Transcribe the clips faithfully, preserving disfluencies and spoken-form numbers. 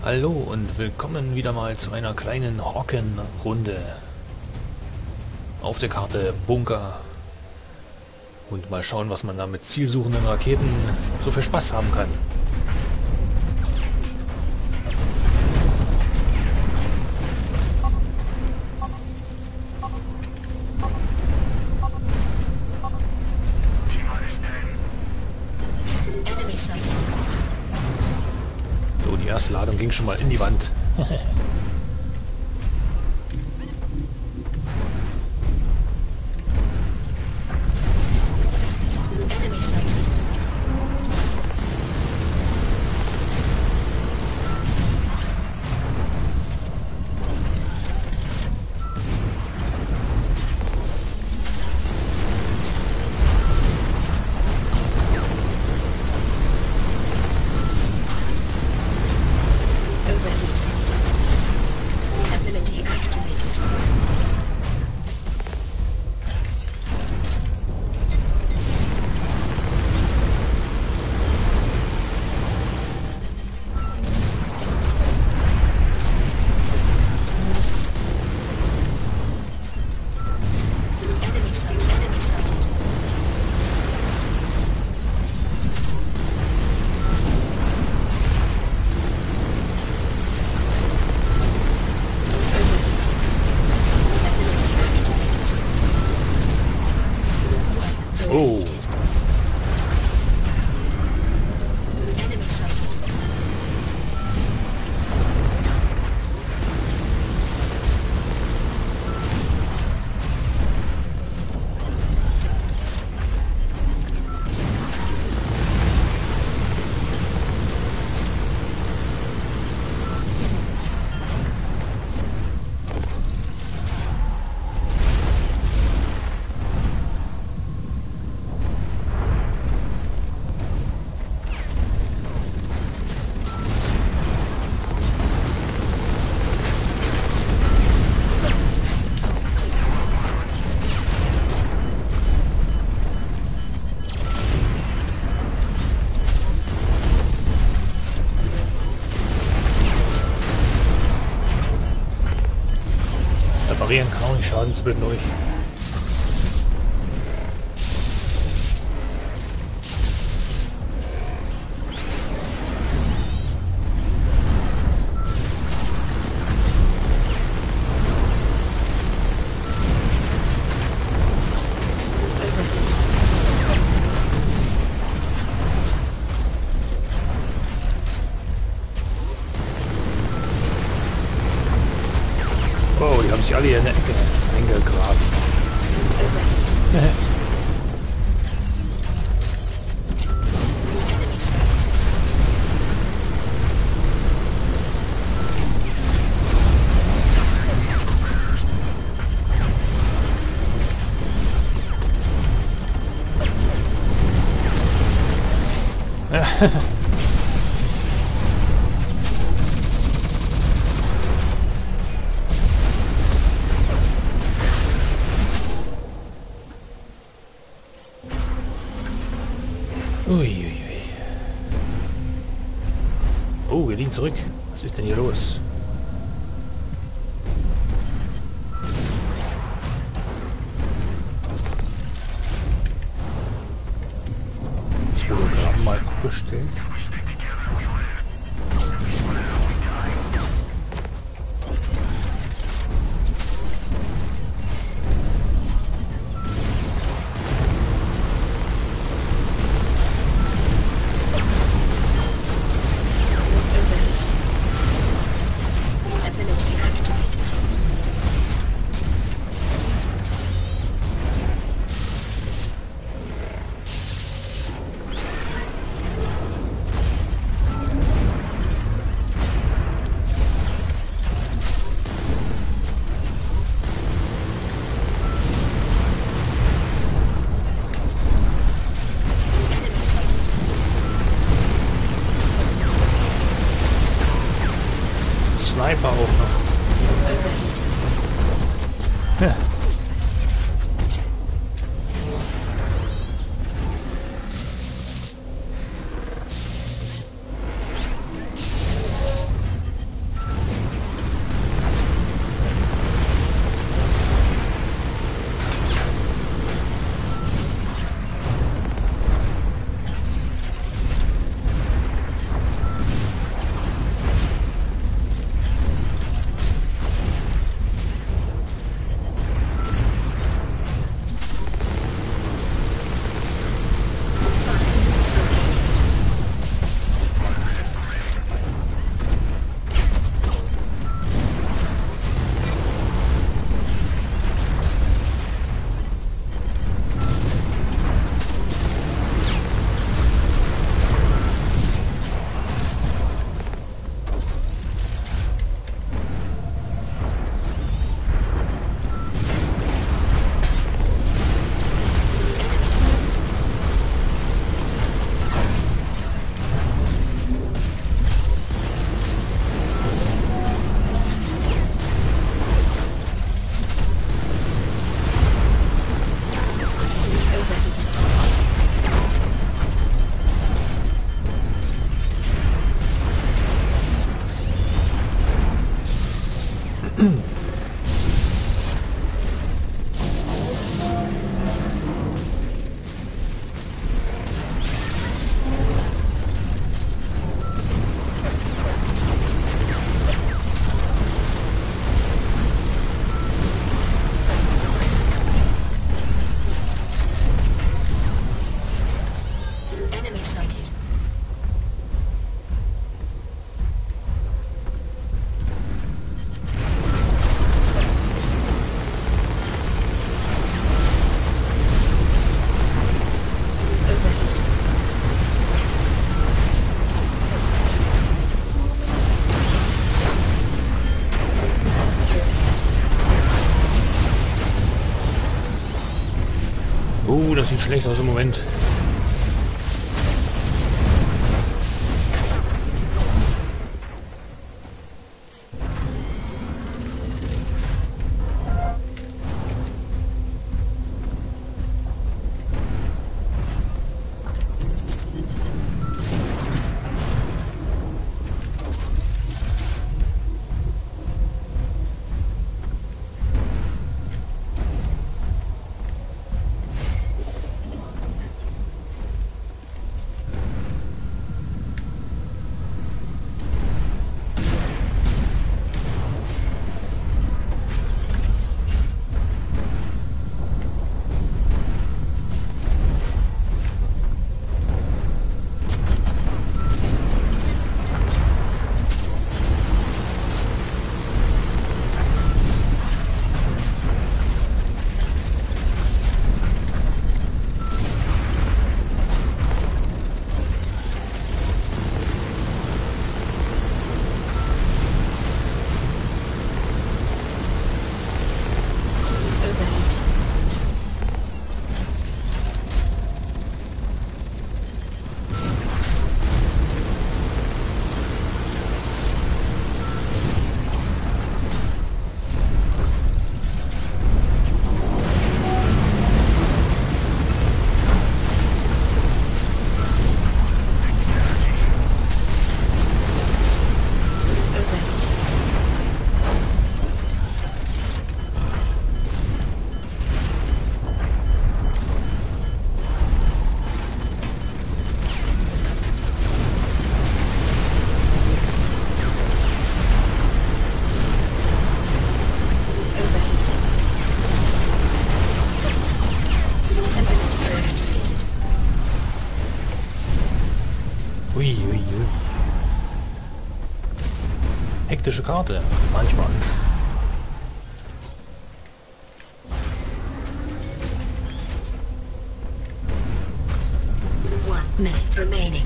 Hallo und willkommen wieder mal zu einer kleinen Hockenrunde auf der Karte Bunker. Und mal schauen, was man da mit zielsuchenden Raketen so für Spaß haben kann. So, die erste Ladung ging schon mal in die Wand. Enemy sighted. Overheating. Ability activated. Enemy sighted. Enemy sighted. Overheating. Ability activated. Weapons Oh. overheated. Enemy sighted. Reparieren kaum die Schaden zwischendurch. Overheating. Oh, die haben sich alle hier in der Ecke eingegraben. Overheating. Enemy sighted. Uiuiui. Oh, wir liegen zurück. Was ist denn hier los? Ich wurde gerade mal abgestellt. Overheating. Ability activated. Enemy sighted. Sniper auch noch. Overheating. Ja. Enemy sighted. Overheat. Superheated. Oh, das sieht schlecht aus im Moment. Overheat. Overheat. Overheating. Abilities activated. Ui, ui, ui. Hektische Karte, manchmal. One minute remaining.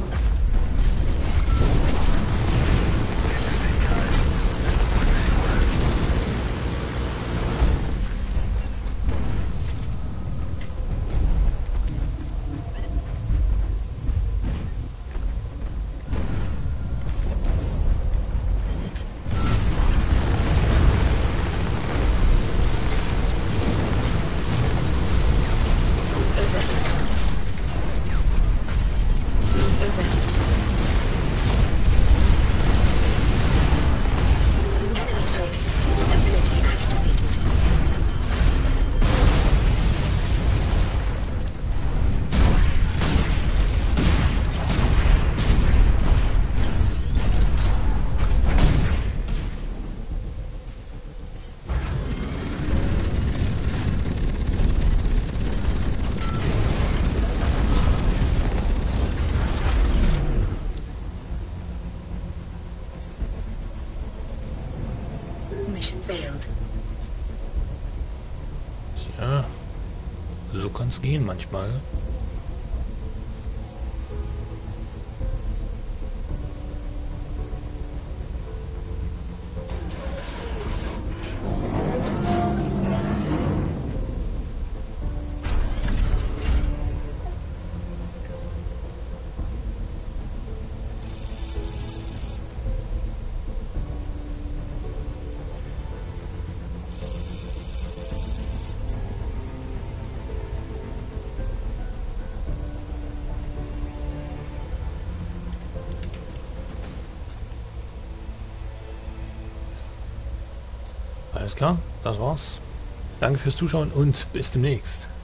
Overheat. Overheat. Enemy sighted. Ability activated. Mission failed. Tja, so kann's gehen manchmal. Alles klar, das war's. Danke fürs Zuschauen und bis demnächst.